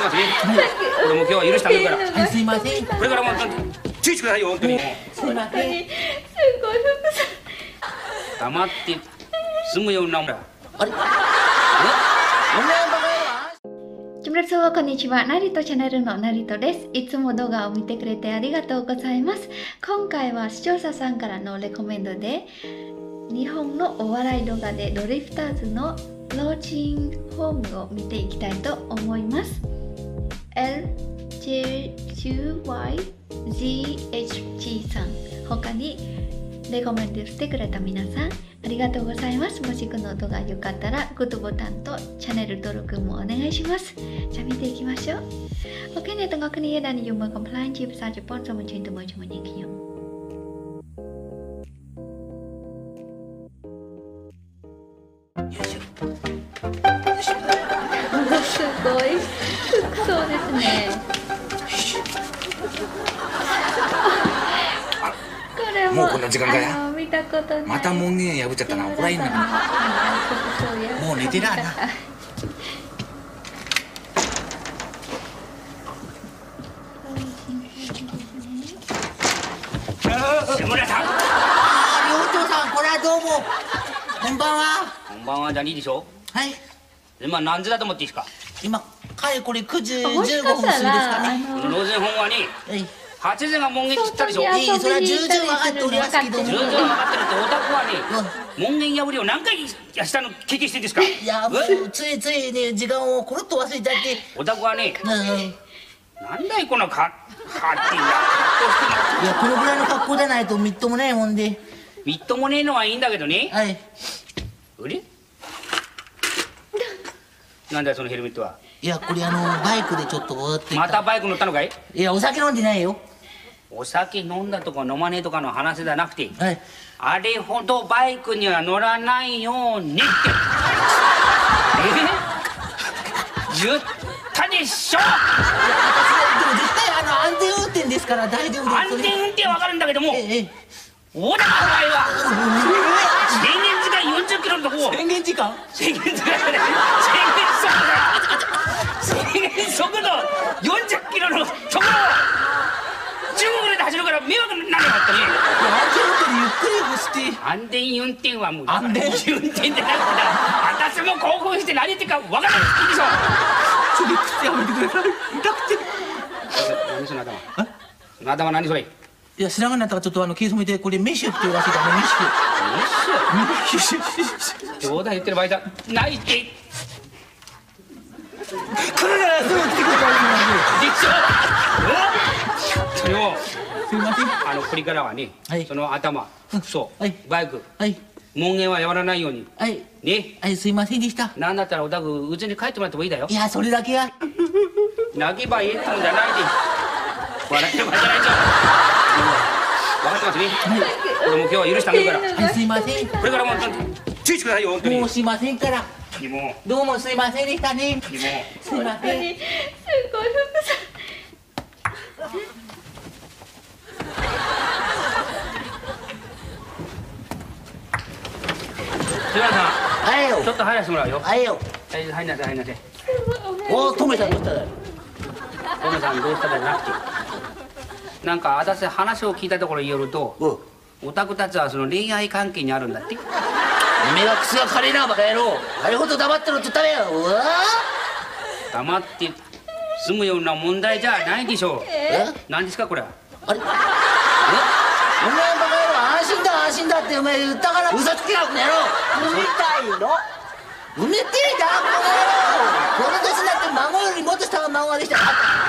ますね。これも今日は許してあげるから。 すいません。 これからも注意してくださいよ、本当に。 すいません。 すごい服装。 黙って住むようなもんだ。 あれ？お前バカチュムラソワこんにちは。ナリトチャンネルのナリトです。いつも動画を見てくれてありがとうございます。今回は視聴者さんからのレコメンドで日本のお笑い動画でドリフターズの老人ホームを見ていきたいと思います。LJQYZHG さん、他にレコメンドしてくれた皆さんありがとうございます。もしこの動画良かったらグッドボタンとチャンネル登録もお願いします。じゃあ見ていきましょう。 OK អ្នកទាំងអស់គ្នាដែលនិយមមើល complain ជាភាសាជប៉ុនសូមអញ្ជើញទៅមើលជាមួយនាងខ្ញុំ すごい服装ですね。これももうこんな時間かや。 見たことない。 また門限破っちゃったな。怒られんな。もう寝てらな。 志村さん。 寮長さん、これはどうも。こんばんは。 こんばんはじゃいいでしょ。 はい。 今何時だと思っていいですか。 今かれこれ9時15分もし過ぎですかしたらかね。 老人ホームはにはい。 8時が門限切ったでしょ。 外に遊びにそれは重々分かっておりますけど。 重々分かってるってオタクはに門限破りを何回したの経験してんですか。 いや、もうついついね、時間をコロッと忘れちゃって。 オタクはね、 うん。いなんだいこのかってや、このぐらいの格好でないとみっともないもんで。 みっともねえのはいいんだけどね。 はい。 あれなんだよそのヘルメットは。 いや、これバイクでちょっと終わってまたバイク乗ったのかい。 いや、お酒飲んでないよ。 お酒飲んだとか飲まねえとかの話じゃなくて、 はい。 あれほどバイクには乗らないようにって言ったでしょ。 でも絶対安全運転ですから大丈夫です。 安全運転は分かるんだけども、 ええ。 小田の場合は制限時間40キロのとこを宣言時間？ 制限時間速度40キロのところを15ぐらいで走るから迷惑にならなかったね。 安全運転でゆっくり走って。 安全運転はもう安全運転じゃなくて、私も興奮して何言ってるか分からないでしょ。 それ靴やめてください。痛くて。 何その頭。その頭何それ。 いや、知らなかったからちょっと気染めて、これメッシュって言うらしいからね。メッシュ。 冗談言ってる場合じゃないって。 来るならすぐ来てくれたらいいのに。 でしょ。それをすいません。 これからはね、 はいその頭、服装、 はいバイク、 はい。 門限はやらないようにはい。 ね。 はい、すいませんでした。 なんだったらおたくうちに帰ってもらってもいいだよい。や、それだけは。 泣けばいいってもんじゃないで笑ってる場合じゃないぞ。分かってますね。これも今日は許してあげるから。 はい、すいません。 これからも注意してくださいよ本当に。 もうすいませんから。 にもどうもすいませんでしたね。 にもすいません。 すごい服装。 志村さはいよんちょっと入らせてもらうよ。 はいよ。 はい入んなさい入んなさい。 おー、トメさんどうしただよ。 トメさんどうしたじゃなくて、なんか私話を聞いたところによると、オタクたちはその恋愛関係にあるんだって。 おめえは口が軽いな、バカ野郎。あれほど黙ってろって言ったねよ。うわ黙って住むような問題じゃないでしょう。何ですかこれは。 あれ？お前バカ野郎、安心だ安心だってお前言ったから嘘つけよ、この野郎。埋めたいの。埋めてんだ、この野郎。この年になって孫よりもっと下が孫ができた。 じ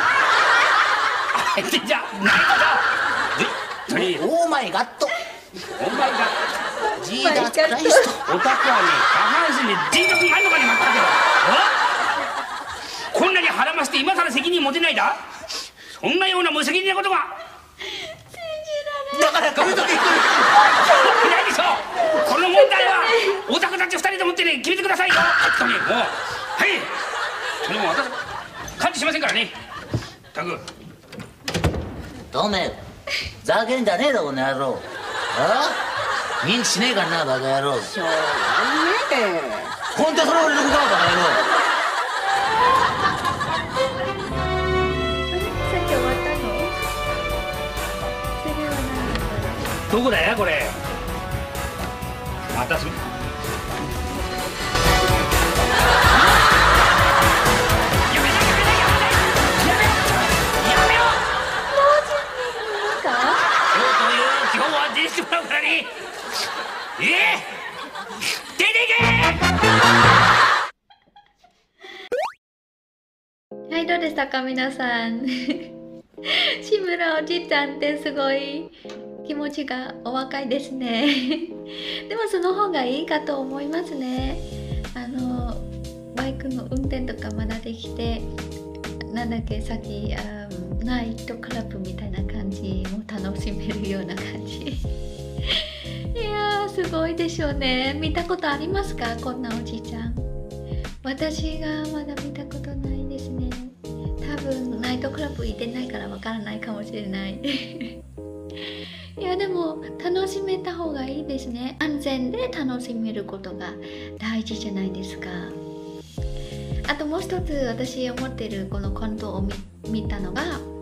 ゃないのか。 オーマイガット。 お前がジーダークライスト。 オタクはね下半身で人格があんのかにまったけど、こんなに腹まして今さら責任持てないだ。そんなような無責任なことがだからこれだけ言ってる。 ないでしょ。この問題はオタクたち2人でもってね決めてくださいよ。本当にもうはいそれも私感知しませんからね。タグトメ、ざけんじゃねえだこの野郎。認知しねえからな、バカ野郎。 しょうがねえ。 本当それ俺の子か、バカ野郎。 どこだよこれ。またすぐ。出てもらうからに。出てけ。 はい、どうでしたか皆さん。志村おじいちゃんってすごい気持ちがお若いですね。でもその方がいいかと思いますね。バイクの運転とかまだできて、なんだっけさっきナイトクラブみたいな感じも楽しめるような感じ。いやーすごいでしょうね。見たことありますかこんなおじいちゃん。私がまだ見たことないですね。多分ナイトクラブ行ってないからわからないかもしれない。いやでも楽しめた方がいいですね。安全で楽しめることが大事じゃないですか。あともう一つ私思ってるこのコントを見たのが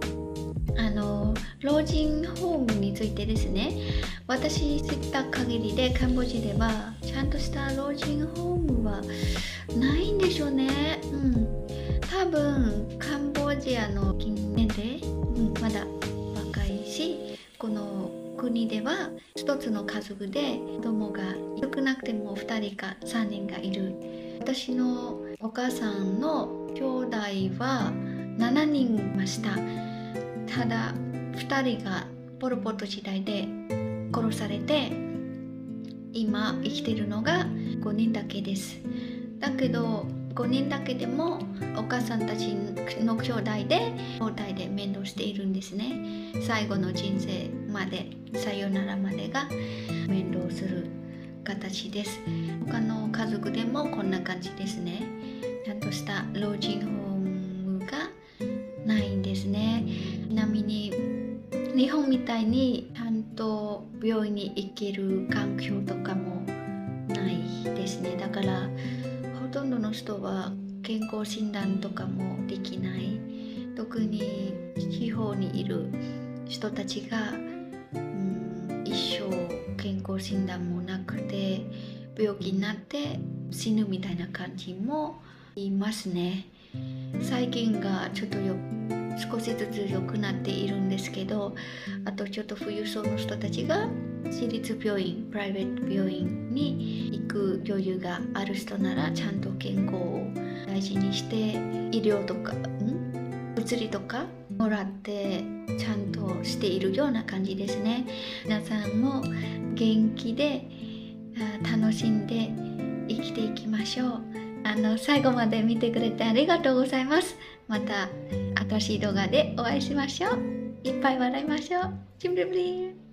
老人ホームについてですね。私知った限りでカンボジアではちゃんとした老人ホームはないんでしょうね。多分カンボジアの近年齢、まだ若いし、この国では一つの家族で子供が少なくても2人か3人がいる。私のお母さんの兄弟は7人いました。ただ2人がポル・ポト時代で殺されて、今生きてるのが5人だけです。だけど5人だけでもお母さんたちの兄弟で交代で面倒しているんですね。最後の人生まで、さよならまでが面倒する形です。他の家族でもこんな感じですね。ちゃんとした老人ホームがないんですね。ちなみに日本みたいにちゃんと病院に行ける環境とかもないですね。だからほとんどの人は健康診断とかもできない。特に地方にいる人たちが、一生健康診断もなくて病気になって死ぬみたいな感じもいますね。最近がちょっと少しずつ良くなっているんですけど、あとちょっと富裕層の人たちが私立病院、プライベート病院に行く余裕がある人ならちゃんと健康を大事にして医療とか薬とかもらってちゃんとしているような感じですね。皆さんも元気で楽しんで生きていきましょう。最後まで見てくれてありがとうございます。また新しい動画でお会いしましょう。いっぱい笑いましょう。チンブリブリン。